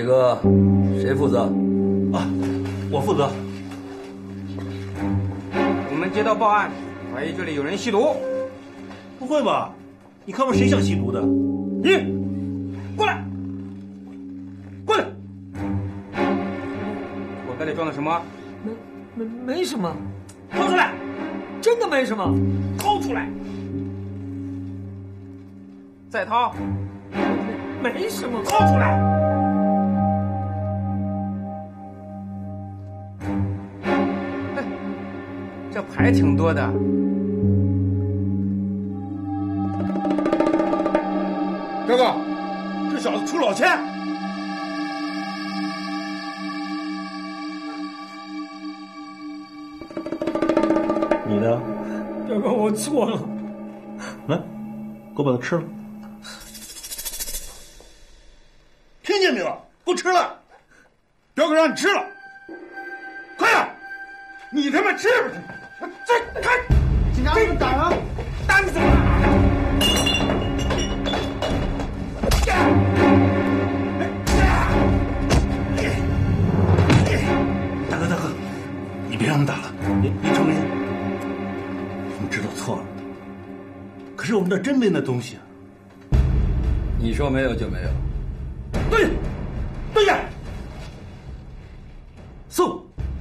个谁负责？ 啊，我负责。 我们接到报案，怀疑这里有人吸毒。 不会吧？你看过谁想吸毒的？ 你过来，过来！口袋里装的什么？ 没什么， 掏出来！ 真的没什么。 掏出来！再掏！ 没什么， 掏出来！哎，这牌挺多的。 哥哥，这小子出老千！ 你呢？ 表哥，我错了。 来，给我把它吃了。 听见没有？不吃了，表哥让你吃了，快点！你他妈吃不吃？这看，警察给你打了，打你怎么了？ 大哥，你别让他们打了，你承认，我们知道错了，可是我们这真没那东西啊。 你说没有就没有。 对呀， 送。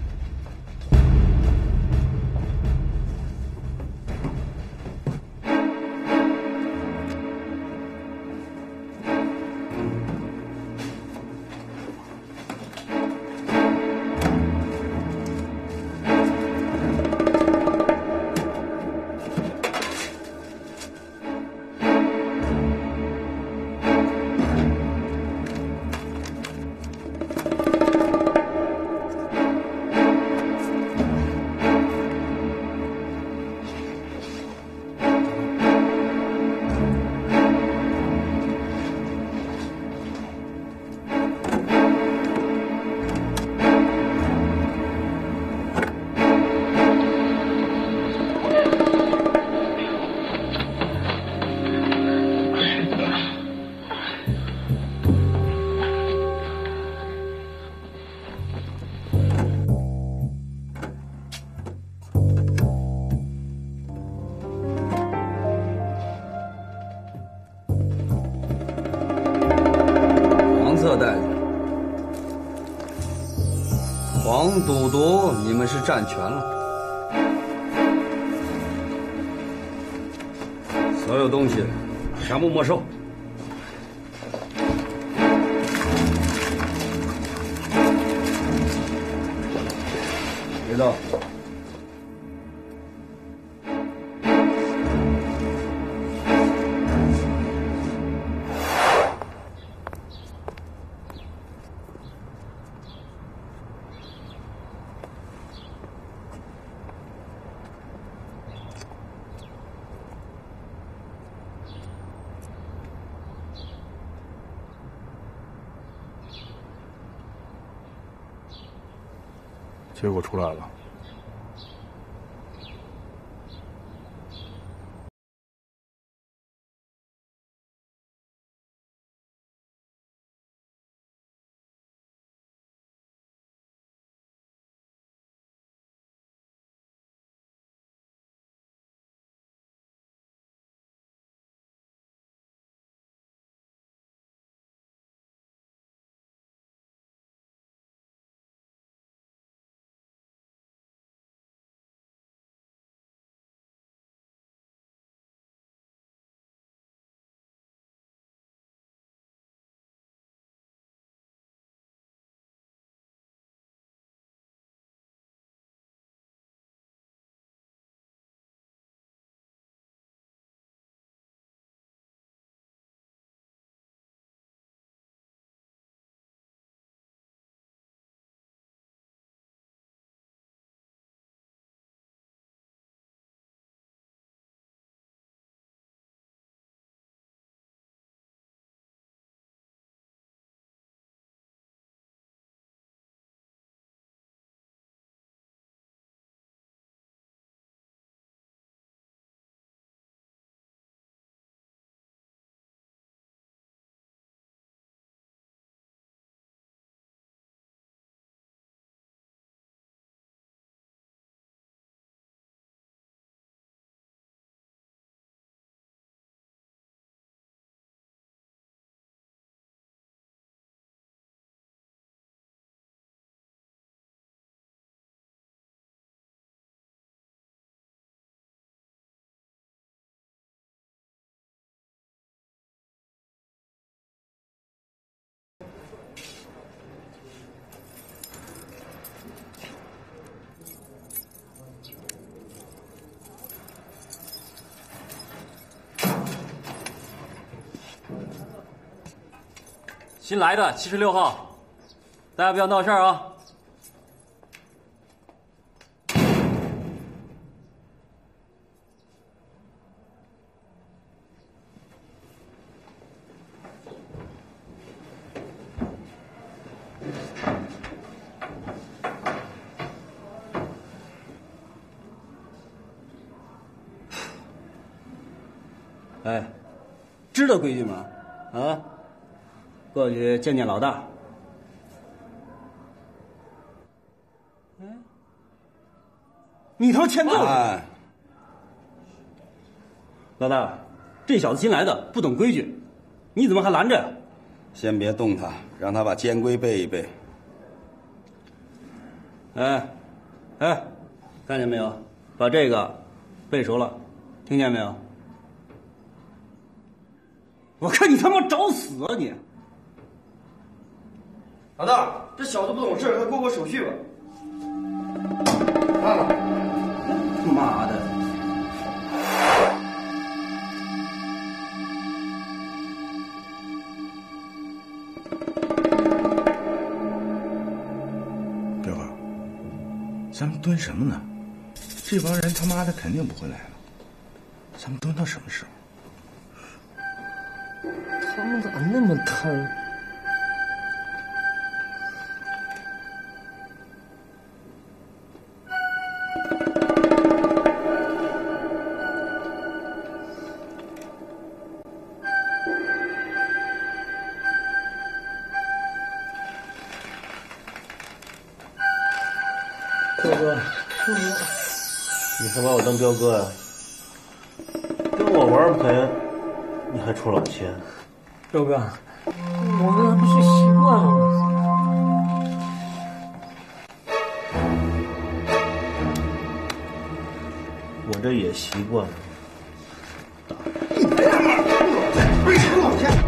黄赌毒，你们是占全了，所有东西全部没收。别动。 结果出来了。 新来的76号，大家不要闹事儿啊！ 哎，知道规矩吗？啊，过去见见老大。你他妈欠揍！ 哎， 老大，这小子新来的，不懂规矩，你怎么还拦着呀？ 先别动他，让他把监规背一背。 哎，看见没有？把这个背熟了，听见没有？我看你他妈找死啊你！ 老大，这小子不懂事，快过手续吧。看了。 妈的！ 彪哥，咱们蹲什么呢？这帮人他妈的肯定不会来了，咱们蹲到什么时候？ 他们咋那么贪？ 彪哥，你还把我当彪哥呀？跟我玩不赔，你还出老千？ 彪哥，我们还不是习惯了吗？ 我这也习惯了。 为什么老千？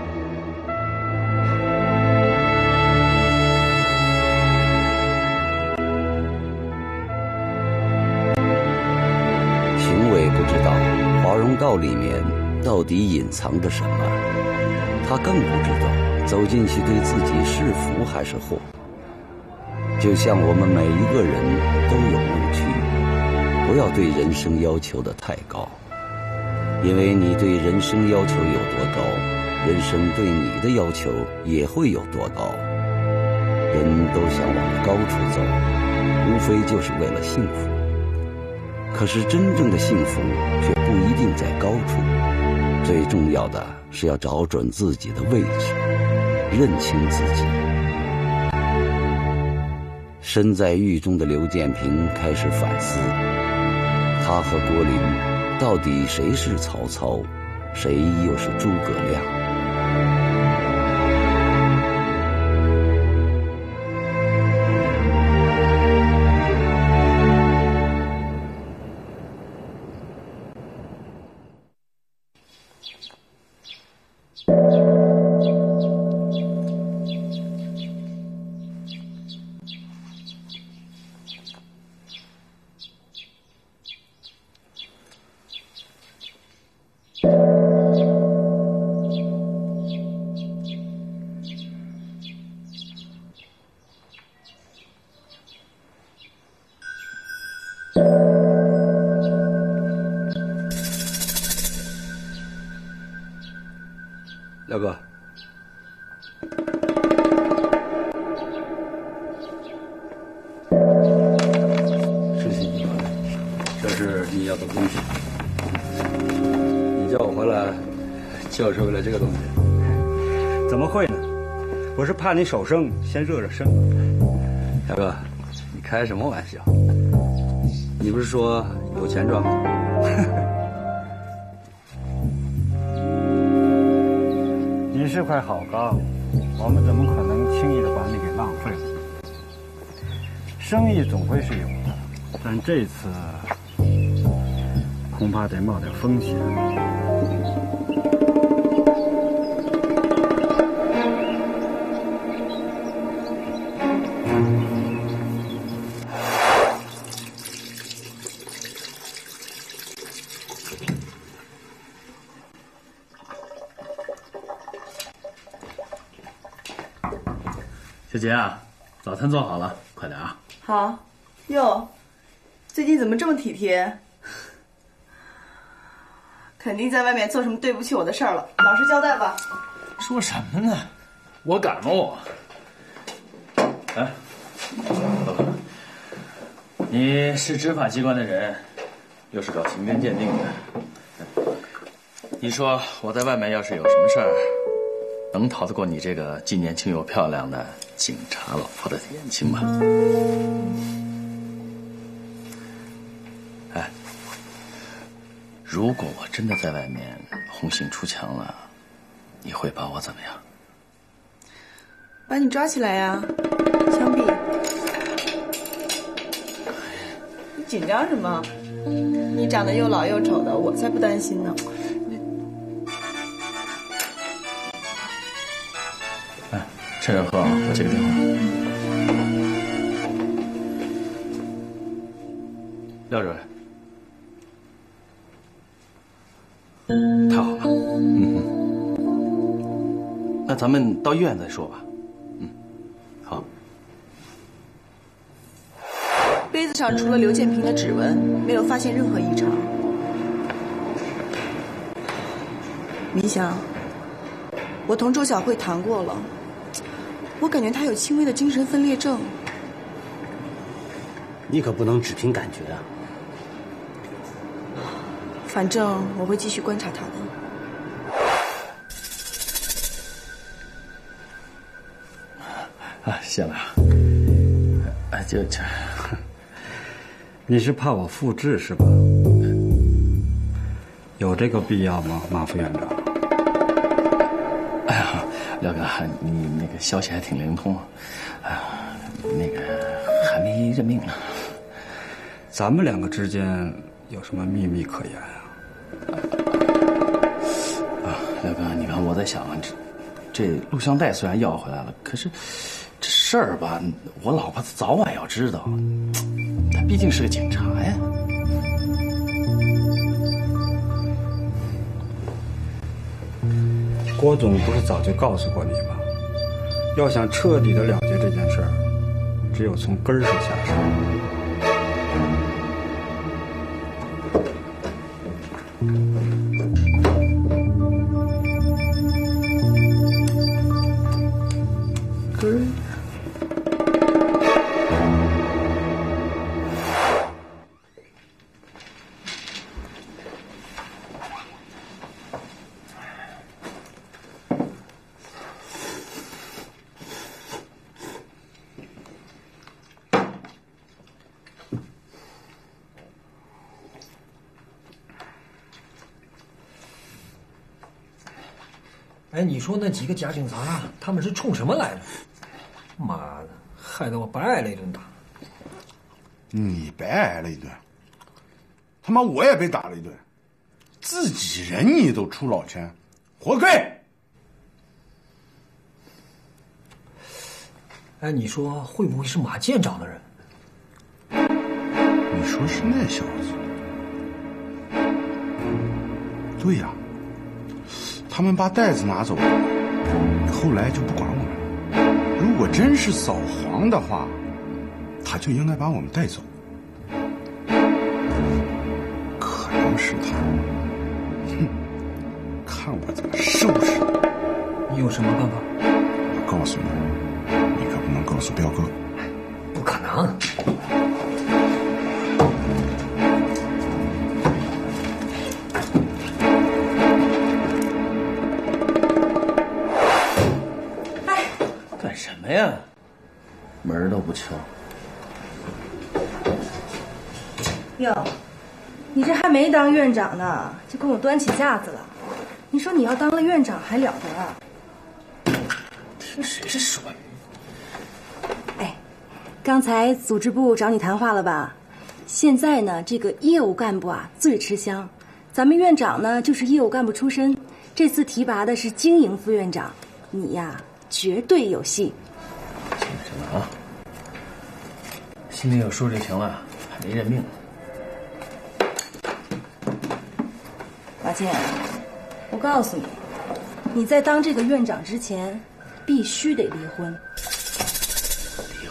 评委不知道华容道里面到底隐藏着什么，他更不知道走进去对自己是福还是祸。就像我们每一个人都有误区，不要对人生要求的太高，因为你对人生要求有多高，人生对你的要求也会有多高。人都想往高处走，无非就是为了幸福。可是真正的幸福却不一定在高处，最重要的是要找准自己的位置，认清自己。身在狱中的刘建平开始反思，他和郭林到底谁是曹操，谁又是诸葛亮？ 廖哥，事情已完，这是你要的东西。你叫我回来，就是为了这个东西。 怎么会呢？我是怕你手生，先热热身。 廖哥，你开什么玩笑？你不是说有钱赚吗？ 你是块好钢，我们怎么可能轻易的把你给浪费了？生意总会是有的，但这次恐怕得冒点风险。 小杰啊，早餐做好了，快点啊！ 好。哟，最近怎么这么体贴？肯定在外面做什么对不起我的事儿了，老实交代吧。 说什么呢？我敢吗我？哎，老哥，你是执法机关的人，又是搞情根鉴定的，你说我在外面要是有什么事儿，能逃得过你这个既年轻又漂亮的警察老婆的眼睛吗？哎，如果我真的在外面红杏出墙了，你会把我怎么样？ 把你抓起来呀，枪毙！你紧张什么？你长得又老又丑的，我才不担心呢。 哎，趁热喝啊！我接个电话。廖主任，太好了，那咱们到医院再说吧。好。 杯子上除了刘建平的指纹，没有发现任何异常。明祥，我同周小慧谈过了，我感觉她有轻微的精神分裂症。 你可不能只凭感觉啊！ 反正我会继续观察她的。 啊，谢了。哎，就。 你是怕我复制是吧？有这个必要吗，马副院长？ 哎呀，廖哥，你那个消息还挺灵通，哎呀，那个还没任命呢。 咱们两个之间有什么秘密可言啊？廖哥，你看我在想，这录像带虽然要回来了，可是这事儿吧，我老婆早晚要知道。他毕竟是个警察呀。 郭总不是早就告诉过你吗？要想彻底的了结这件事儿，只有从根儿上下手。 根儿。 哎，你说那几个假警察，他们是冲什么来的？妈的，害得我白挨了一顿打。 你白挨了一顿，他妈我也被打了一顿，自己人你都出老千，活该！ 哎，你说会不会是马建找的人？ 你说是那小子？对呀。他们把袋子拿走了，后来就不管我们了。如果真是扫黄的话，他就应该把我们带走。可能是他，哼，看我怎么收拾你！ 你有什么办法？ 我告诉你，你可不能告诉彪哥。 不可能。 什么呀？门都不敲。 哟，你这还没当院长呢，就跟我端起架子了。你说你要当了院长还了得啊？ 听谁这说？ 哎，刚才组织部找你谈话了吧？现在呢，这个业务干部啊最吃香。咱们院长呢就是业务干部出身，这次提拔的是经营副院长，你呀。绝对有戏。 行了行了啊，心里有数就行了，还没任命。 马建，我告诉你，你在当这个院长之前，必须得离婚。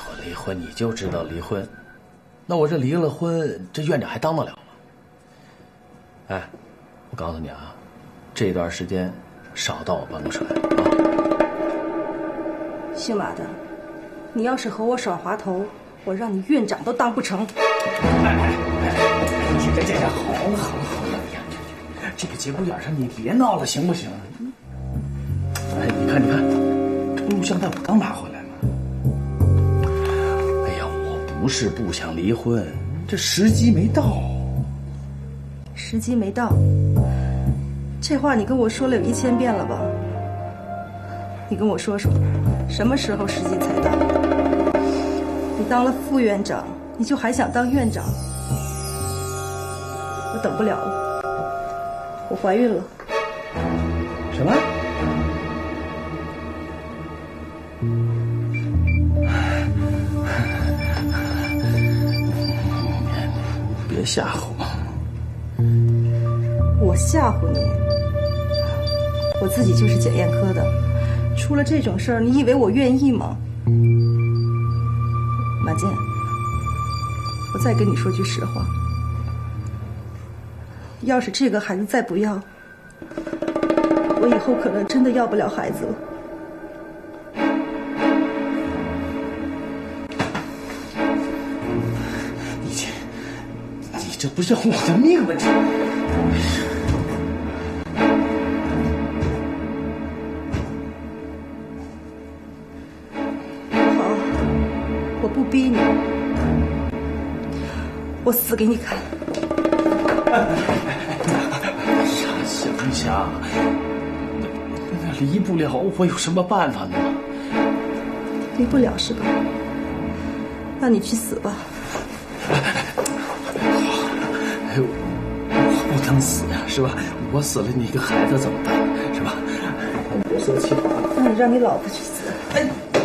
离婚你就知道离婚，那我这离了婚，这院长还当得了吗？哎，我告诉你啊，这段时间少到我办公室来啊。 姓马的，你要是和我耍滑头，我让你院长都当不成。 这好了，这个节骨眼上你别闹了，行不行？哎，你看，这录像带我刚拿回来嘛。哎呀，我不是不想离婚，这时机没到。 时机没到，这话你跟我说了有1000遍了吧？你跟我说说，什么时候时机才到？你当了副院长，你就还想当院长？我等不了了，我怀孕了。 什么？别吓唬我！ 我吓唬你？我自己就是检验科的，出了这种事儿，你以为我愿意吗？马健，我再跟你说句实话，要是这个孩子再不要，我以后可能真的要不了孩子了。 你这不是我的命吗？ 好，我不逼你，我死给你看。 哎呀，想想，那离不了，我有什么办法呢？ 离不了是吧？那你去死吧。 我不能死呀，是吧？我死了，你一个孩子怎么办？是吧？别说气话。 那你让你老婆去死。哎。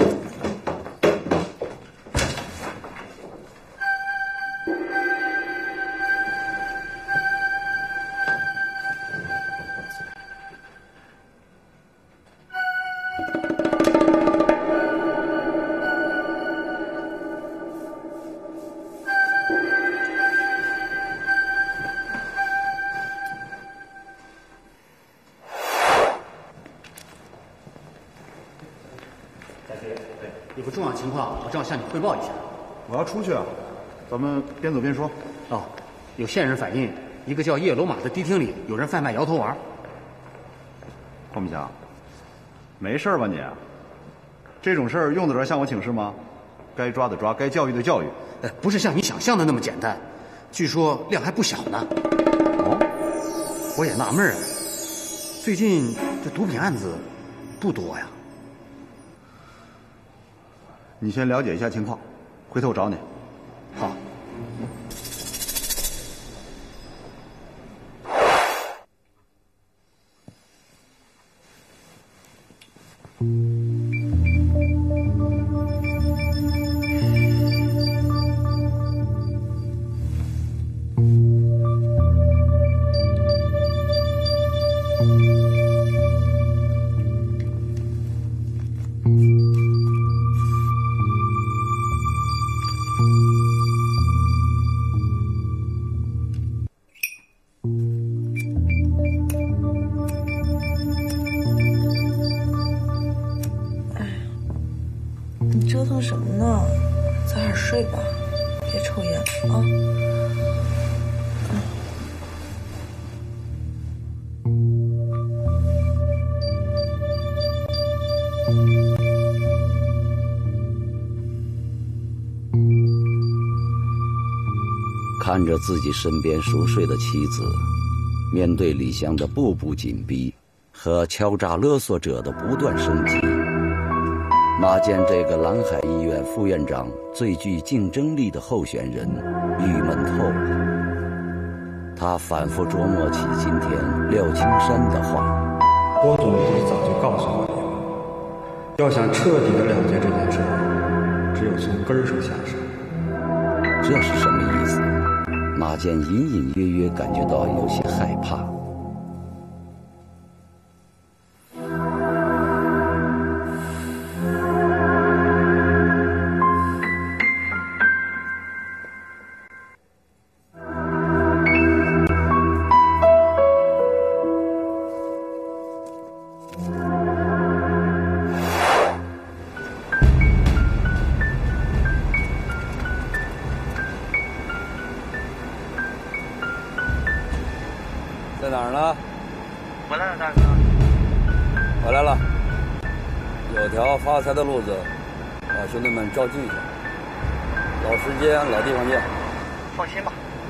有个重要情况，我正要向你汇报一下。 我要出去啊，咱们边走边说。 哦，有线人反映，一个叫叶罗马的迪厅里有人贩卖摇头丸。 黄木强，没事吧你？这种事儿用得着向我请示吗？该抓的抓，该教育的教育。 不是像你想象的那么简单，据说量还不小呢。哦，我也纳闷啊，最近这毒品案子不多呀。 你先了解一下情况，回头我找你。 好。 你折腾什么呢？早点睡吧，别抽烟了啊。 看着自己身边熟睡的妻子，面对李湘的步步紧逼和敲诈勒索者的不断升级，马健这个蓝海医院副院长最具竞争力的候选人郁闷透了。他反复琢磨起今天廖青山的话： 我总不是早就告诉过你了，要想彻底的了结这件事儿，只有从根儿上下手。 这是什么意思？马健隐隐约约感觉到有些害怕。 哪儿呢？ 回来了，大哥。 回来了。有条发财的路子，把兄弟们照记下。老时间，老地方见。 放心吧。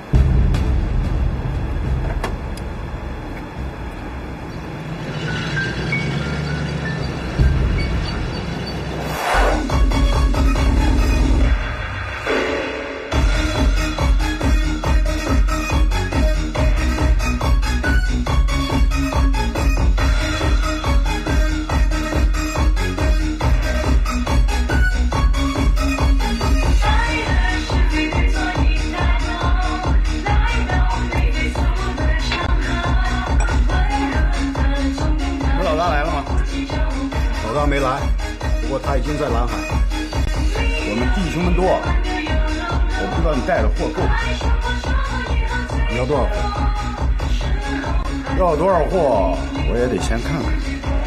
没来，不过他已经在蓝海。我们弟兄们多，我不知道你带的货够不够。你要多少货？要多少货，我也得先看看。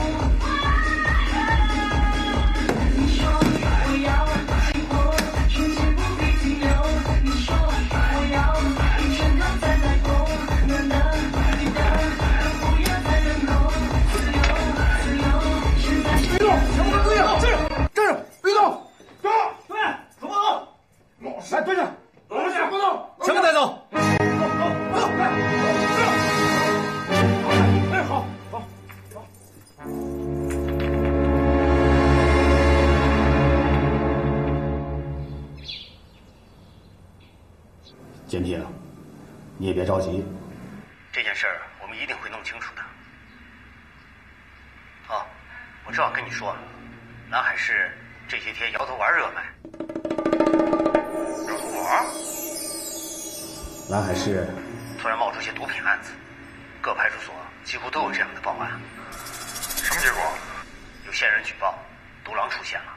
来，队长，往下不动， 全部带走。 哎，好，好，好。 建平，你也别着急，这件事儿我们一定会弄清楚的。哦，我正好跟你说，蓝海市这些天摇头丸热卖。蓝海市突然冒出些毒品案子，各派出所几乎都有这样的报案。 什么结果？ 有线人举报，独狼出现了。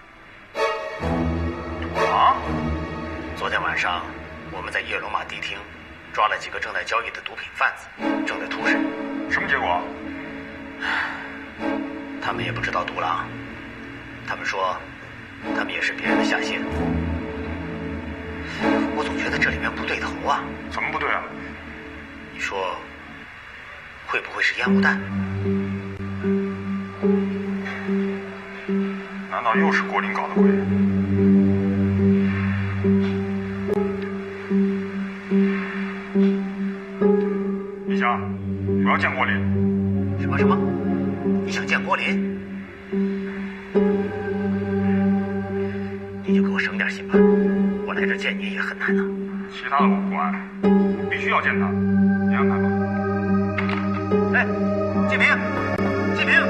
独狼？ 昨天晚上我们在叶龙马迪厅抓了几个正在交易的毒品贩子，正在突审。 什么结果？ 他们也不知道独狼，他们说他们也是别人的下线。我总觉得这里面不对头啊！ 怎么不对啊？ 你说，会不会是烟雾弹？ 难道又是郭林搞的鬼？李翔，我要见郭林。 什么？你想见郭林？你就给我省点心吧。我来这见你也很难呢。 其他的我不管，必须要见他，你安排吧。 哎，建平，建平，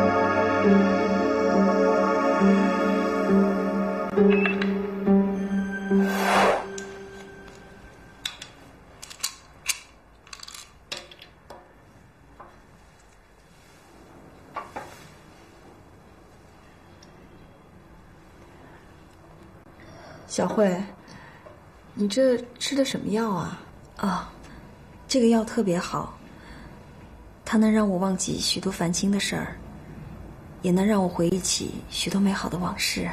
小慧，你这吃的什么药啊？ 哦，这个药特别好，它能让我忘记许多烦心的事儿，也能让我回忆起许多美好的往事。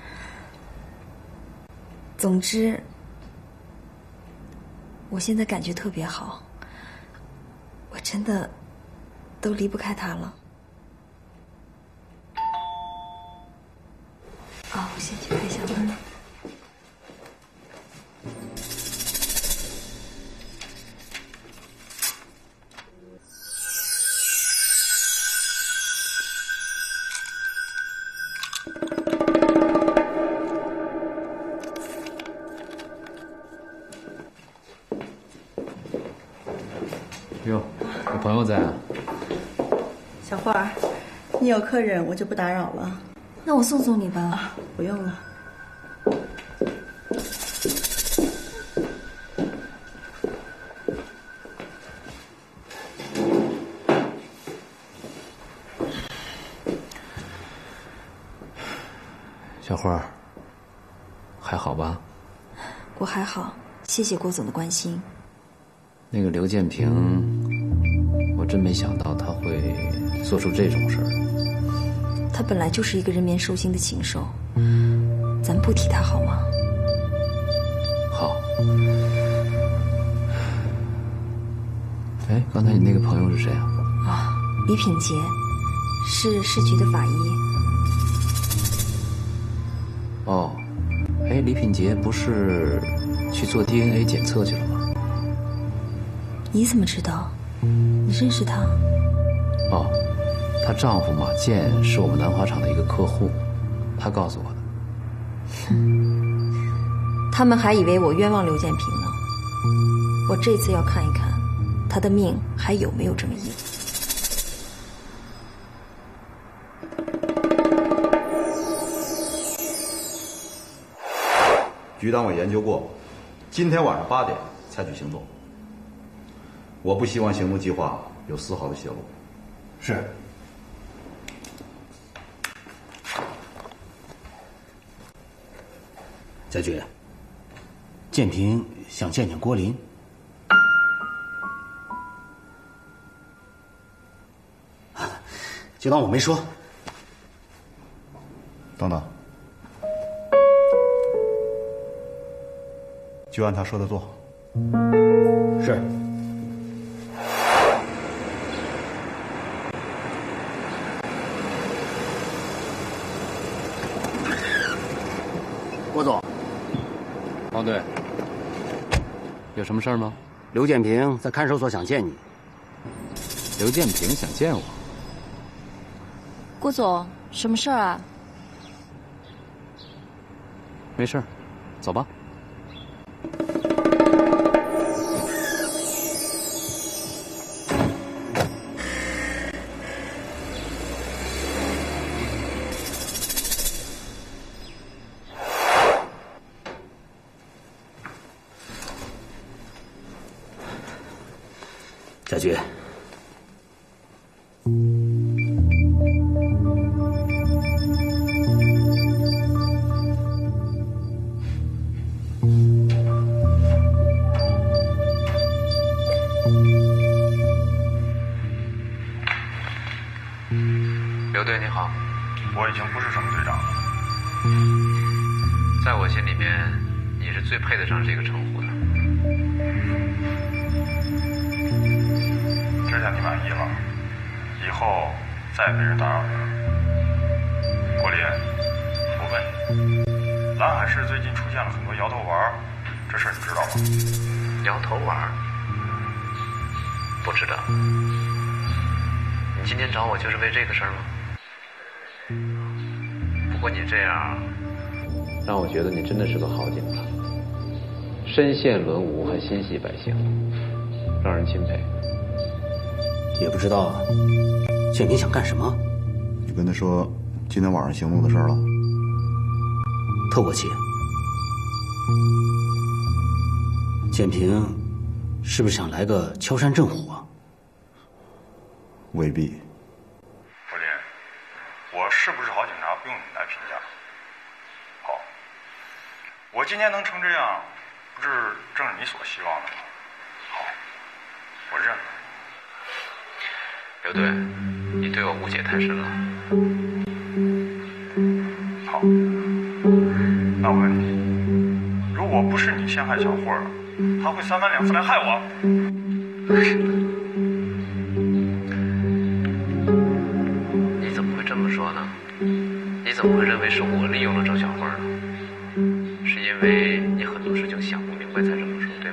总之，我现在感觉特别好，我真的都离不开它了。哦，我先去开一下门。 哟，有朋友在啊？ 小花，你有客人，我就不打扰了。 那我送送你吧。 不用了。 小花，还好吧？ 我还好，谢谢郭总的关心。 那个刘建平，我真没想到他会做出这种事儿。 他本来就是一个人面兽心的禽兽，咱不提他好吗？ 好。哎， 哎，刚才你那个朋友是谁啊？ 啊，李品杰，是市局的法医。 哦，哎，李品杰不是去做 DNA 检测去了吗？ 你怎么知道？你认识他？ 哦，她丈夫马健是我们南华厂的一个客户，他告诉我的。 他们还以为我冤枉刘建平呢。我这次要看一看，他的命还有没有正义。 局长，我研究过，今天晚上8点采取行动。我不希望行动计划有丝毫的泄露。 是。 家驹，建平想见见郭林。就当我没说。 等等，就按他说的做。 是。郭总。 王队，有什么事儿吗？ 刘建平在看守所想见你。 刘建平想见我。 郭总，什么事儿啊？ 没事儿，走吧。 家驹， 刘队你好， 我已经不是什么队长了。 在我心里面，你是最配得上这个称呼的。 这下你满意了，以后再也没人打扰你了。郭林，我问你，蓝海市最近出现了很多摇头丸，这事你知道吗？ 摇头丸？不知道。你今天找我就是为这个事儿吗？不过你这样，让我觉得你真的是个好警察，身陷轮舞还心系百姓，让人钦佩。 也不知道建平想干什么。 你跟他说今天晚上行动的事儿了？ 透过气。建平是不是想来个敲山震虎啊？ 未必。 郭林，我是不是好警察不用你来评价。好，我今天能成这样，不是正是你所希望的吗？好，我认了。 刘队，你对我误解太深了。 好，那我问你，如果不是你陷害小慧儿，他会三番两次来害我？ 你怎么会这么说呢？你怎么会认为是我利用了周小慧呢？是因为你很多事情想不明白才这么说，对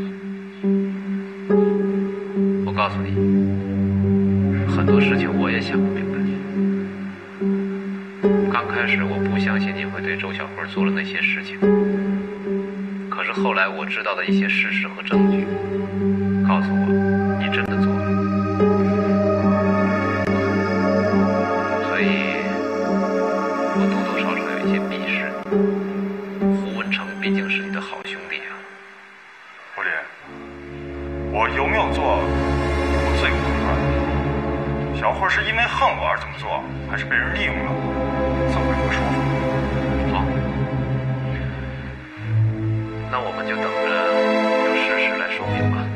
吗？我告诉你，很多事情我也想不明白。刚开始我不相信你会对周小慧做了那些事情，可是后来我知道的一些事实和证据，告诉我你真的做了。所以我多多少少有一些鄙视你。胡文成毕竟是你的好兄弟啊。 胡林，我有没有做，我罪不可断。小慧是因为恨我而这么做，还是被人利用了？总有一个说法。 好，那我们就等着有事实来说明吧。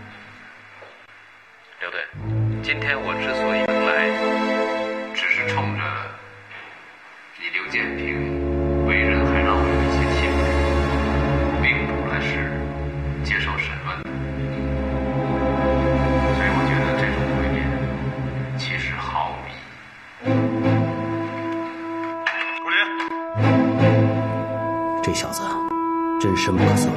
刘队，今天我之所以能来，只是冲着你刘建平为人还让我有一些钦佩，并不来是接受审问的。 真深不可测。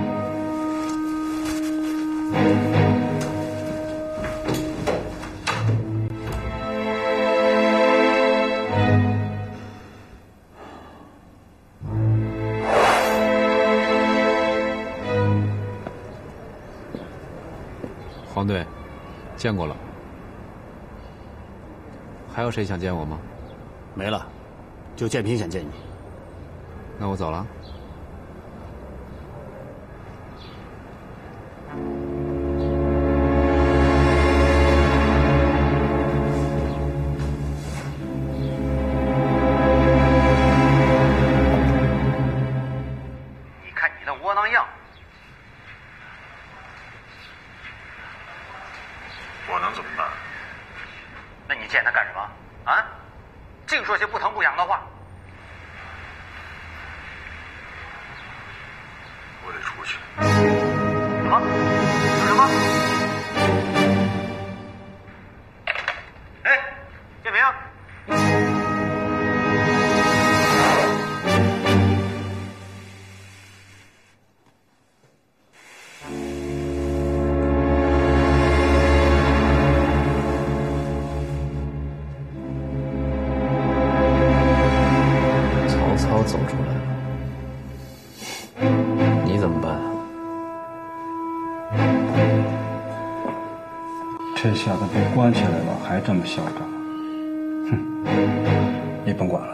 黄队，见过了。还有谁想见我吗？ 没了，就建平想见你。 那我走了。 你看你那窝囊样， 我能怎么办？ 那你见他干什么？啊？净说些不疼不痒的话。 我得出去。 什么？说什么？哎，建平。 曹操走出来了，你怎么办？ 这小子被关起来了，还这么嚣张，哼！你甭管了。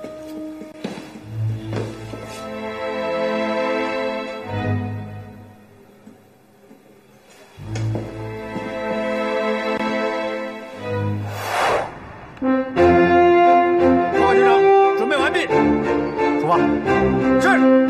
报告军长，准备完毕， 出发。 是。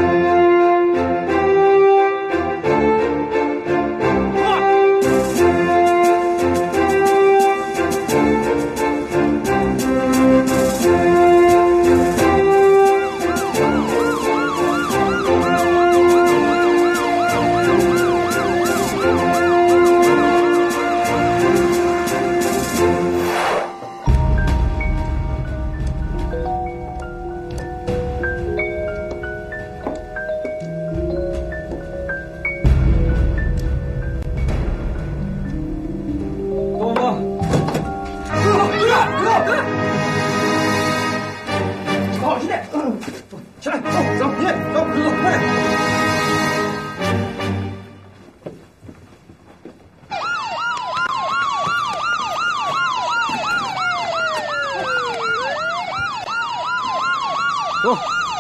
走。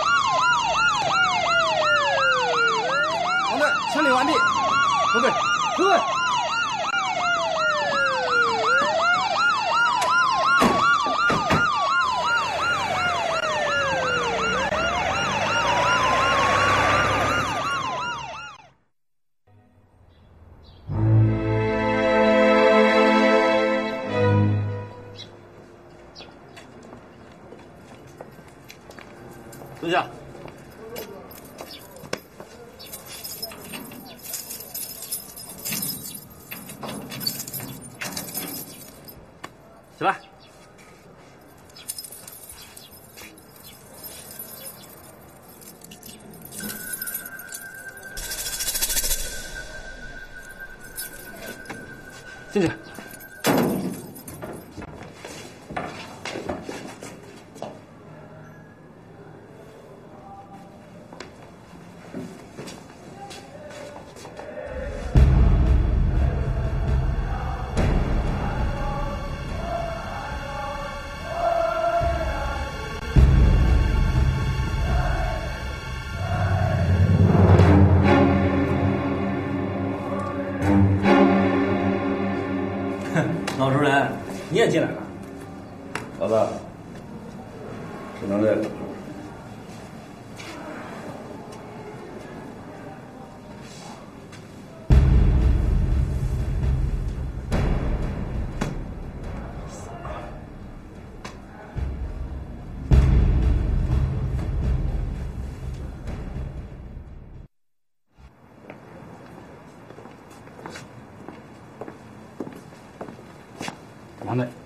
黄队，清理完毕。不对，不对。 蹲下。起来。进去。 老熟人，你也进来了。 老大，只能这个。王队，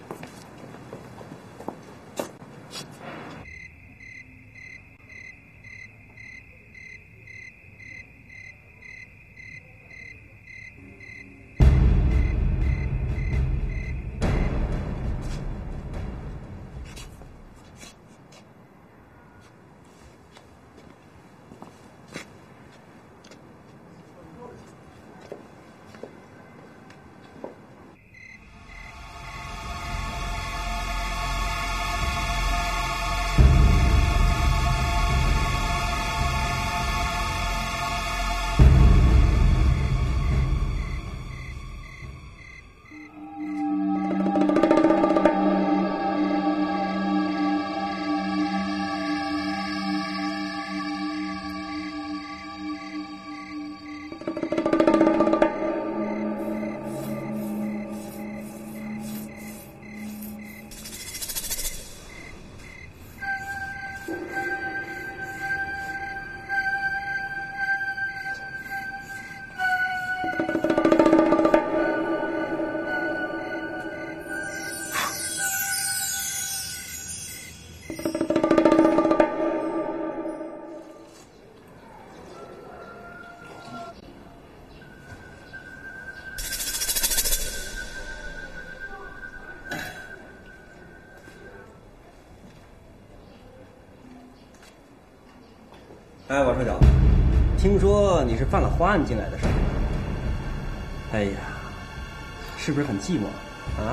哎，王社长，听说你是犯了花案进来的是吧？哎呀，是不是很寂寞啊？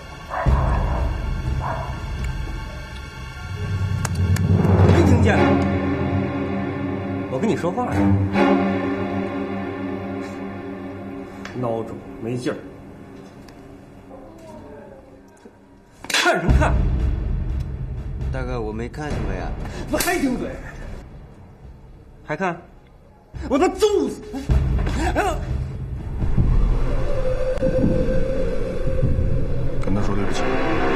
没听见？我跟你说话呢。孬种，没劲儿。看什么看？ 大哥，我没看什么呀。 我还顶嘴？还看？我他妈揍死！ 跟他说对不起。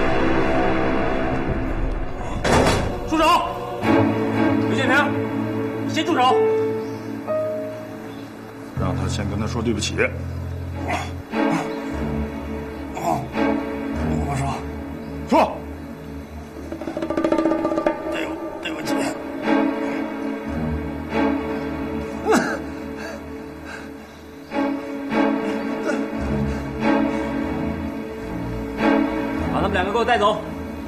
住手！刘建平，先住手！ 让他先跟他说对不起。 我说，对不起。 把他们两个给我带走。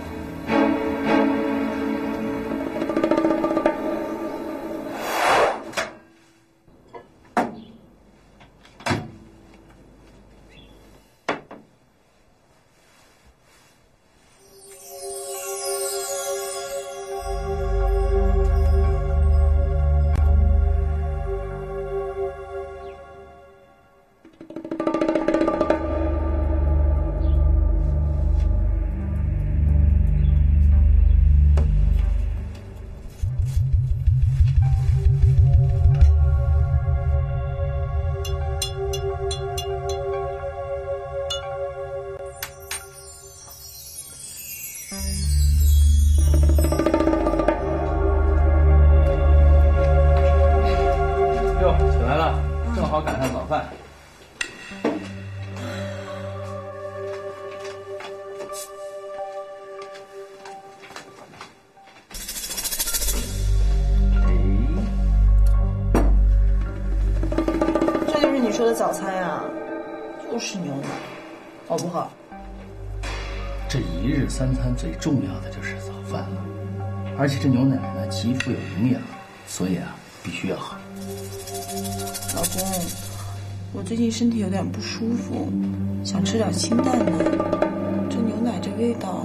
说的早餐呀，就是牛奶，好不好？ 这一日三餐最重要的就是早饭了，而且这牛奶呢极富有营养，所以啊必须要喝。 老公，我最近身体有点不舒服，想吃点清淡的。这牛奶这味道，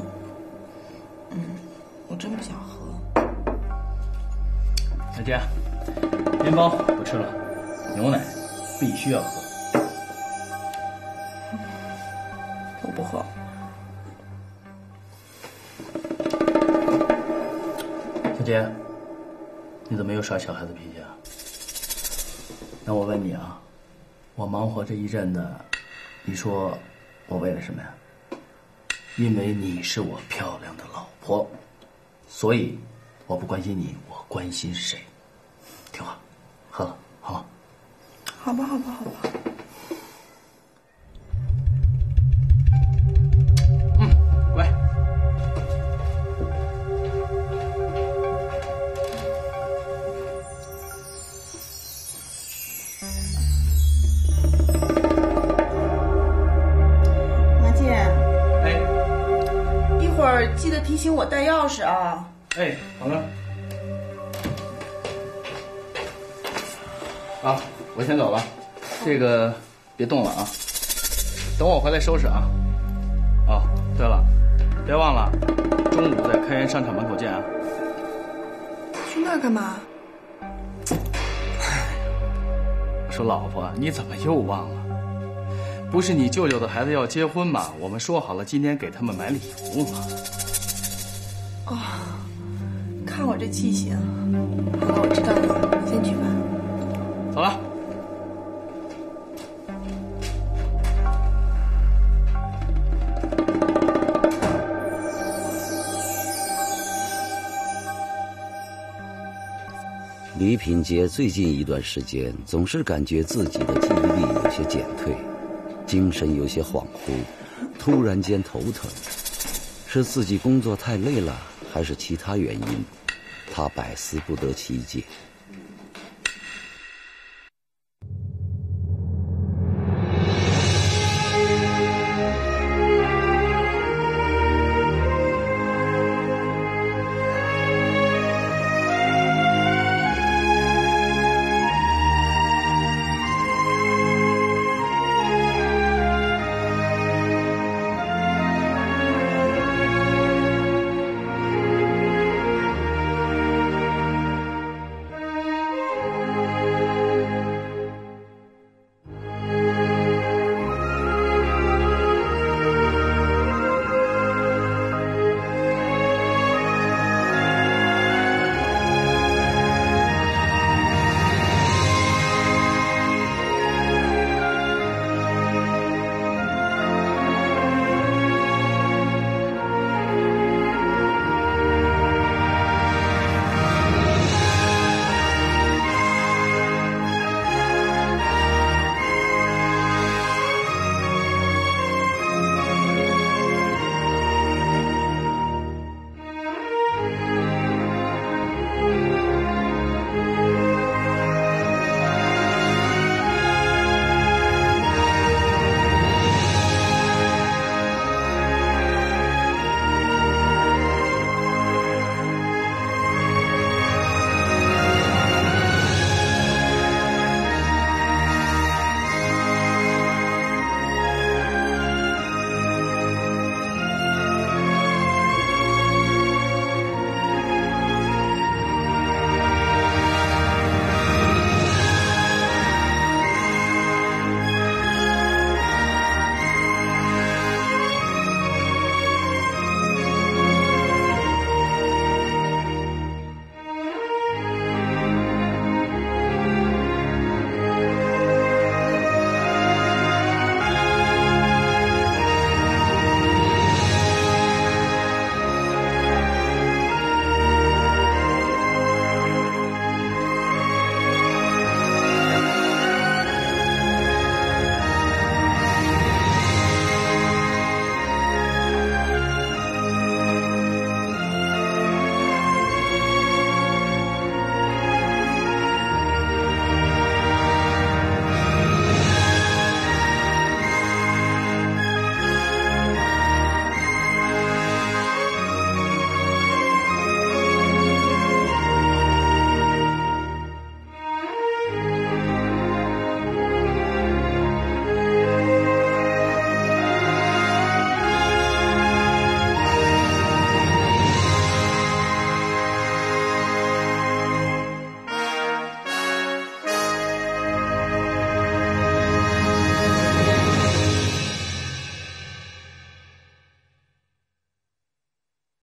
我真不想喝。 小姐，面包不吃了，牛奶必须要喝。 我不喝。 小姐，你怎么又耍小孩子脾气啊？那我问你啊，我忙活这一阵的，你说我为了什么呀？因为你是我漂亮的老婆，所以我不关心你，我关心谁？听话，喝了好吗？ 好吧，好吧，好吧。 乖。 马姐。 哎。 一会儿记得提醒我带钥匙啊。 哎，好了。啊，我先走了，这个别动了啊，等我回来收拾啊。哦，对了，别忘了，中午在开元商场门口见啊。 去那儿干嘛？ 我说老婆，你怎么又忘了？不是你舅舅的孩子要结婚吗？我们说好了今天给他们买礼物嘛。 哦，看我这记性。好了，我知道了，先去吧。 走了。 李品杰最近一段时间总是感觉自己的记忆力有些减退，精神有些恍惚，突然间头疼，是自己工作太累了，还是其他原因？他百思不得其解。